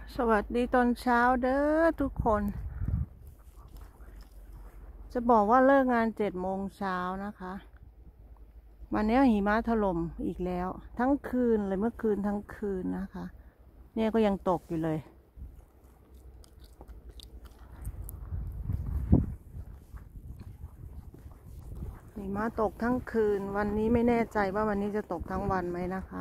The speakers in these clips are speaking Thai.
สวัสดีตอนเช้าเด้อทุกคน จะบอกว่าเลิกงาน7 โมงเช้านะคะ วันนี้หิมะถล่มอีกแล้ว ทั้งคืนเลยเมื่อคืนทั้งคืนนะคะ เนี่ยก็ยังตกอยู่เลย หิมะตกทั้งคืน วันนี้ไม่แน่ใจว่าวันนี้จะตกทั้งวันไหมนะคะ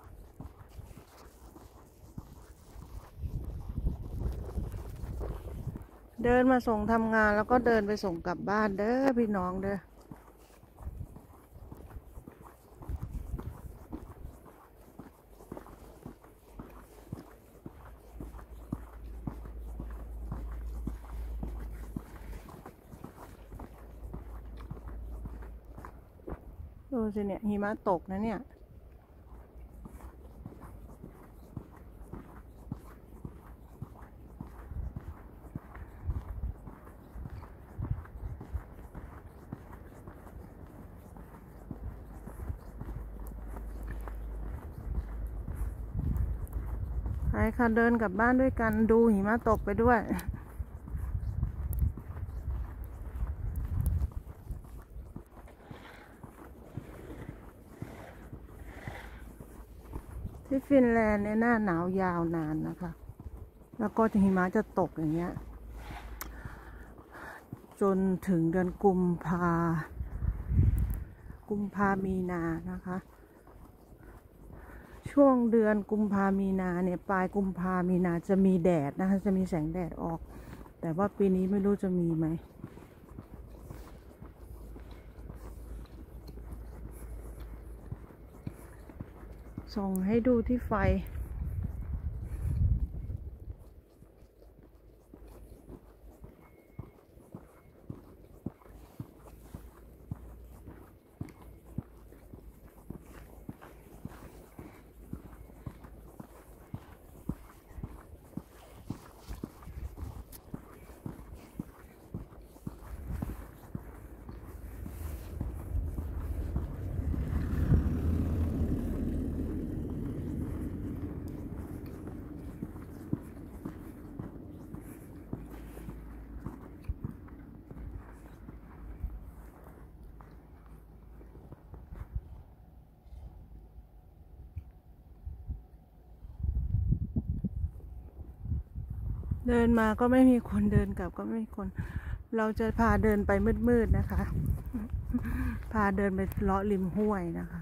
เดินมาส่งทำงานแล้วก็เดินไปส่งกลับบ้านเด้อพี่น้องเด้อดูสิเนี่ยหิมะตกนะเนี่ยไปค่ะเดินกลับบ้านด้วยกันดูหิมะตกไปด้วยที่ฟินแลนด์เนี่ยหน้าหนาวยาวนานนะคะแล้วก็หิมะจะตกอย่างเงี้ยจนถึงเดือนกุมภามีนานะคะช่วงเดือนกุมภามีนาเนี่ยปลายกุมภามีนาจะมีแดดนะคะจะมีแสงแดดออกแต่ว่าปีนี้ไม่รู้จะมีไหมส่งให้ดูที่ไฟเดินมาก็ไม่มีคนเดินกลับก็ไม่มีคนเราจะพาเดินไปมืดๆนะคะพาเดินไปเลาะริมห้วยนะคะ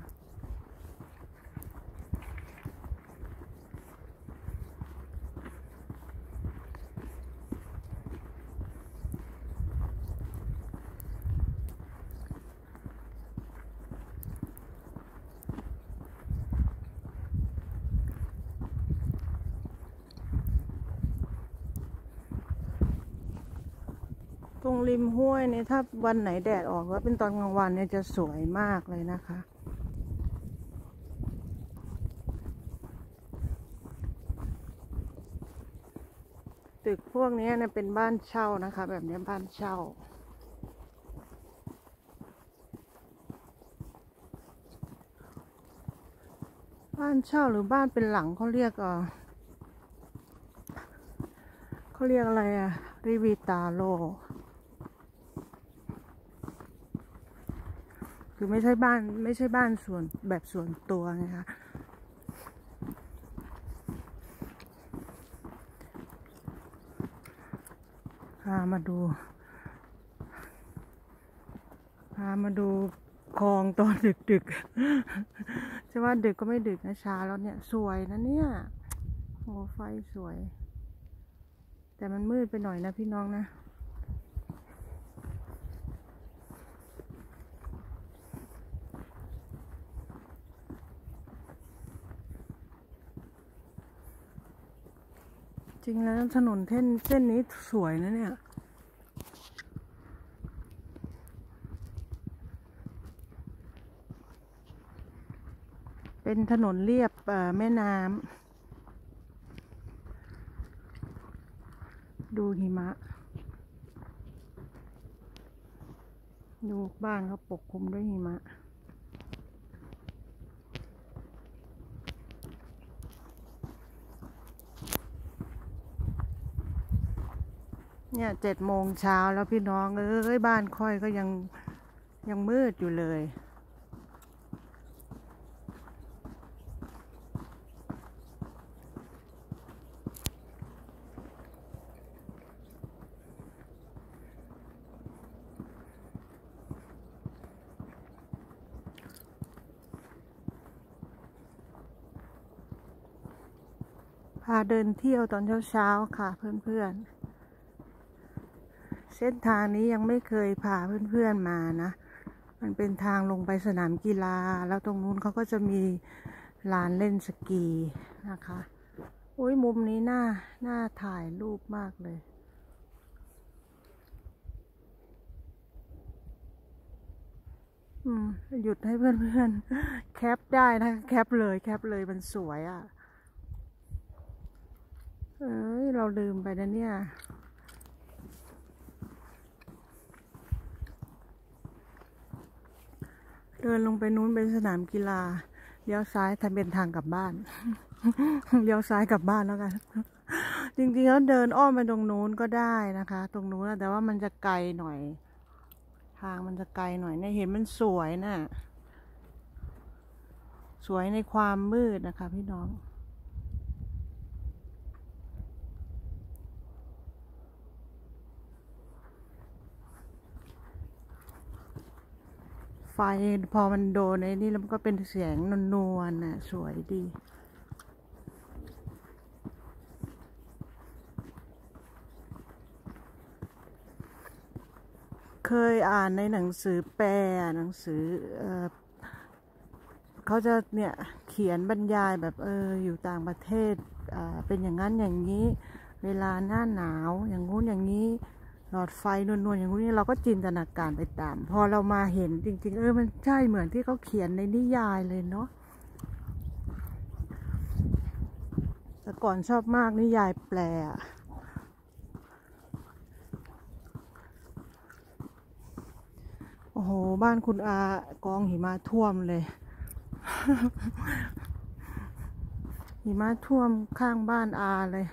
ตรงริมห้วยเนี่ยถ้าวันไหนแดดออกแล้วเป็นตอนกลางวันเนี่ยจะสวยมากเลยนะคะตึกพวกนี้เนี่ยเป็นบ้านเช่านะคะแบบนี้บ้านเช่าหรือบ้านเป็นหลังเขาเรียกอะไรอะริวิตาโลคือไม่ใช่บ้านส่วนแบบส่วนตัวไงคะพามาดูคลองตอนดึกๆจะว่าดึกก็ไม่ดึกนะช้าแล้วเนี่ยสวยนะเนี่ยโอ้ไฟสวยแต่มันมืดไปหน่อยนะพี่น้องนะจริงแล้วถนนเส้นนี้สวยนะเนี่ยเป็นถนนเรียบแม่น้ำดูหิมะดูบ้านเขาปกคลุมด้วยหิมะเนี่ย7 โมงเช้าแล้วพี่น้องเอ้ยบ้านค่อยก็ยังมืดอยู่เลยพาเดินเที่ยวตอนเช้าค่ะเพื่อนๆเส้นทางนี้ยังไม่เคยพาเพื่อนๆมานะมันเป็นทางลงไปสนามกีฬาแล้วตรงนู้นเขาก็จะมีลานเล่นสกีนะคะโอ้ยมุมนี้น่าถ่ายรูปมากเลยหยุดให้เพื่อนๆแคปได้นะแคปเลยมันสวยอ่ะเอ้ยเราลืมไปนะเนี่ยเดินลงไปนู้นเป็นสนามกีฬาเลี้ยวซ้ายทำเป็นทางกลับบ้าน เลี้ยวซ้ายกลับบ้านแล้วกัน จริงๆแล้วเดินอ้อมไปตรงนู้นก็ได้นะคะตรงนู้นแต่ว่ามันจะไกลหน่อยทางมันจะไกลหน่อยเนี่ยเห็นมันสวยน่ะสวยในความมืดนะคะพี่น้องไฟพอมันโดนไอ้นี่แล้วมันก็เป็นเสียงนวลๆน่ะสวยดีเคยอ่านในหนังสือแปลหนังสือเขาจะเนี่ยเขียนบรรยายแบบอยู่ต่างประเทศเป็นอย่างนั้นอย่างนี้เวลาหน้าหนาวอย่างงู้นอย่างนี้หลอดไฟนวลๆอย่างนี้เราก็จินตนาการไปตามพอเรามาเห็นจริงๆมันใช่เหมือนที่เขาเขียนในนิยายเลยเนาะแต่ก่อนชอบมากนิยายแปลโอ้โหบ้านคุณอากองหิมะท่วมเลย หิมะท่วมข้างบ้านอาเลย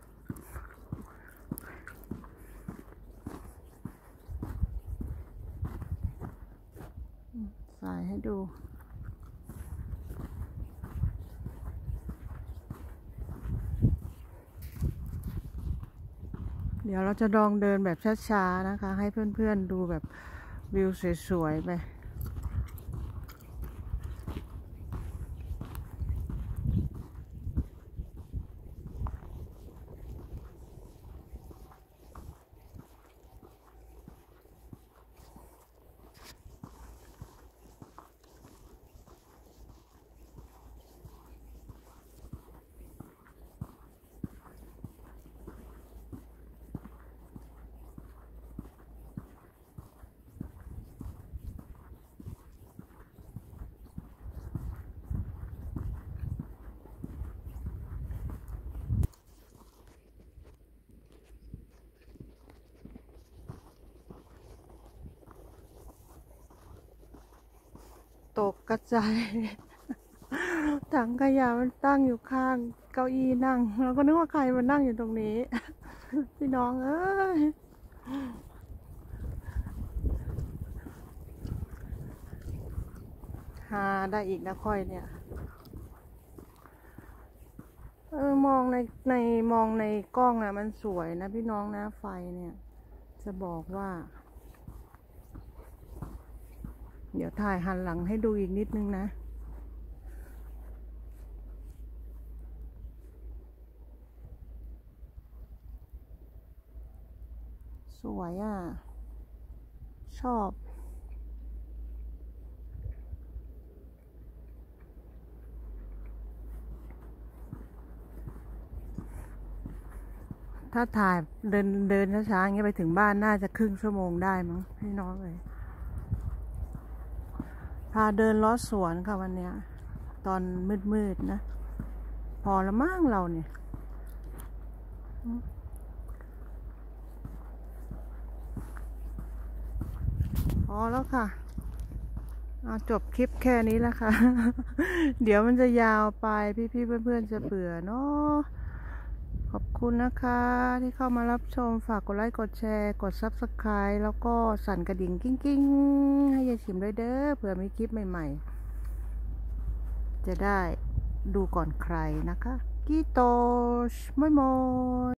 ใส่ให้ดูเดี๋ยวเราจะลองเดินแบบช้าๆนะคะให้เพื่อนๆดูแบบวิวสวยๆไปตกกระจาย ถังขยะมันตั้งอยู่ข้างเก้าอี้นั่งเราก็นึกว่าใครมานั่งอยู่ตรงนี้ พี่น้องเอ้ยหาได้อีกนะค่อยเนี่ยมองในกล้องอะมันสวยนะพี่น้องนะไฟเนี่ยจะบอกว่าเดี๋ยวถ่ายหันหลังให้ดูอีกนิดนึงนะสวยอ่ะชอบถ้าถ่ายเดินช้าๆอย่างเงี้ยไปถึงบ้านน่าจะครึ่งชั่วโมงได้มั้งพี่น้องเลยพาเดินล้อสวนค่ะวันเนี้ยตอนมืดๆนะพอละมั่งเราเนี่ยพอแล้วค่ะจบคลิปแค่นี้แล้วค่ะ เดี๋ยวมันจะยาวไปพี่ๆเพื่อนๆจะเบื่อเนาะขอบคุณนะคะที่เข้ามารับชมฝากกดไลค์กดแชร์กด Subscribe แล้วก็สั่นกระดิ่งกิ้งๆให้ยายชิมด้วยเด้อเผื่อมีคลิปใหม่ๆจะได้ดูก่อนใครนะคะกีโตชมอยมอย